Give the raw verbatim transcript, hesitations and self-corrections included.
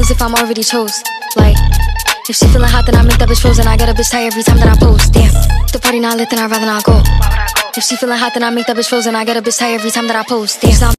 as if I'm already chose. Like, if she feeling hot, then I make that bitch frozen. I get a bitch tired every time that I post. Damn, the party not lit, then I'd rather not go. If she feeling hot, then I make that bitch frozen. I get a bitch tired every time that I post. Damn.